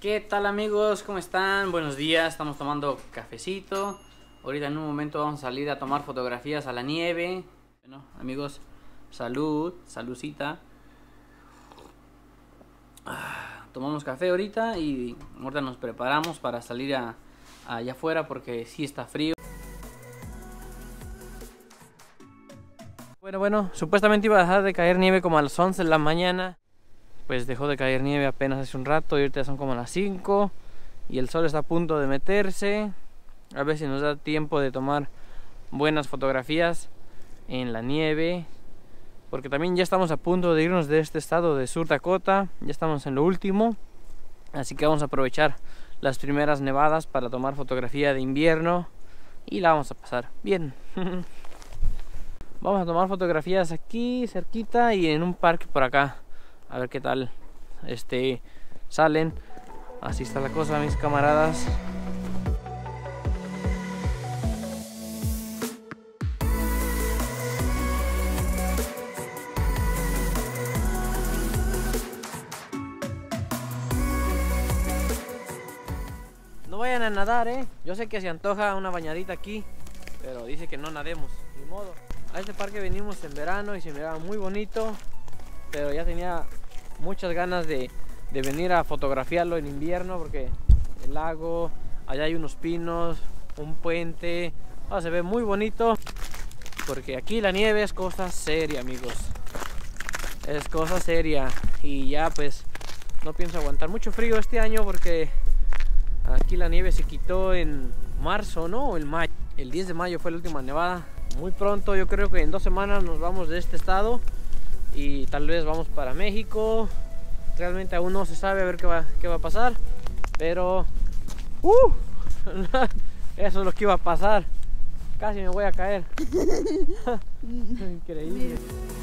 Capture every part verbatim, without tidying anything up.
¿Qué tal amigos? ¿Cómo están? Buenos días, estamos tomando cafecito. Ahorita en un momento vamos a salir a tomar fotografías a la nieve. Bueno amigos, salud, saludcita. Ah, tomamos café ahorita y ahorita nos preparamos para salir a, a allá afuera porque sí está frío. Bueno, bueno, supuestamente iba a dejar de caer nieve como a las once de la mañana. Pues dejó de caer nieve apenas hace un rato y ahorita son como las cinco y el sol está a punto de meterse. A ver si nos da tiempo de tomar buenas fotografías en la nieve, porque también ya estamos a punto de irnos de este estado de Sur Dakota. Ya estamos en lo último, así que vamos a aprovechar las primeras nevadas para tomar fotografía de invierno y la vamos a pasar bien. Vamos a tomar fotografías aquí cerquita y en un parque por acá. A ver qué tal este, salen. Así está la cosa, mis camaradas. No vayan a nadar, eh. Yo sé que se antoja una bañadita aquí, pero dice que no nademos, ni modo. A este parque venimos en verano y se miraba muy bonito, pero ya tenía muchas ganas de, de venir a fotografiarlo en invierno, porque el lago, allá hay unos pinos, un puente, oh, se ve muy bonito, porque aquí la nieve es cosa seria, amigos, es cosa seria. Y ya pues no pienso aguantar mucho frío este año, porque aquí la nieve se quitó en marzo, ¿no? El mayo, el diez de mayo fue la última nevada. Muy pronto, yo creo que en dos semanas nos vamos de este estado y tal vez vamos para México. Realmente aún no se sabe a ver qué va, qué va a pasar, pero uh, eso es lo que iba a pasar. Casi me voy a caer. Increíble.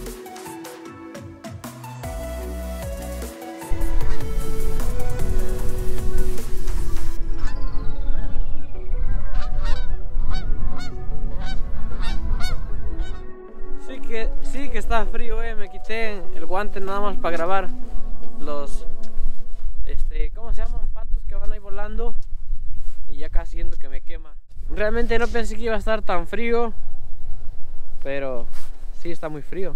Sí que, sí que está frío, eh. Me quité el guante nada más para grabar los, este, ¿cómo se llaman? Patos que van ahí volando, y ya casi siento que me quema. Realmente no pensé que iba a estar tan frío, pero sí está muy frío.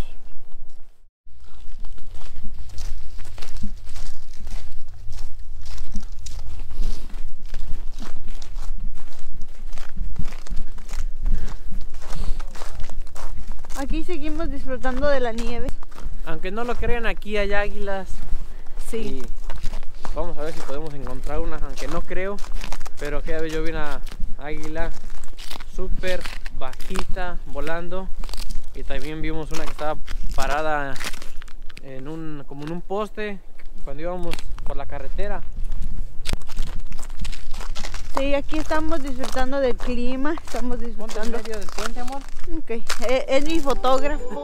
Aquí seguimos disfrutando de la nieve. Aunque no lo crean, aquí hay águilas. Sí. Y vamos a ver si podemos encontrar una, aunque no creo. Pero aquella vez yo vi una águila súper bajita volando. Y también vimos una que estaba parada en un, como en un poste cuando íbamos por la carretera. Sí, aquí estamos disfrutando del clima. Estamos Ponte en disfrutando. medio del puente, amor. Ok, es, es mi fotógrafo.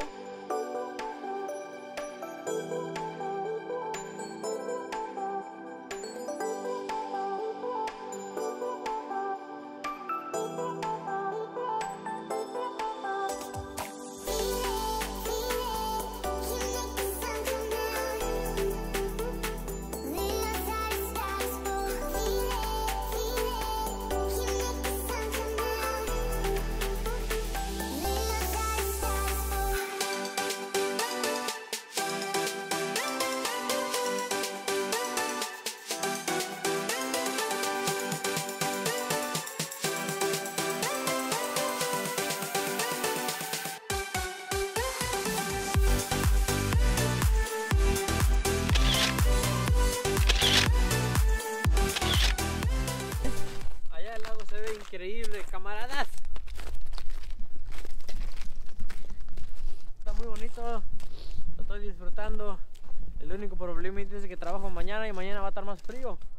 Increíble, camaradas. Está muy bonito, lo estoy disfrutando. El único problema es que trabajo mañana y mañana va a estar más frío.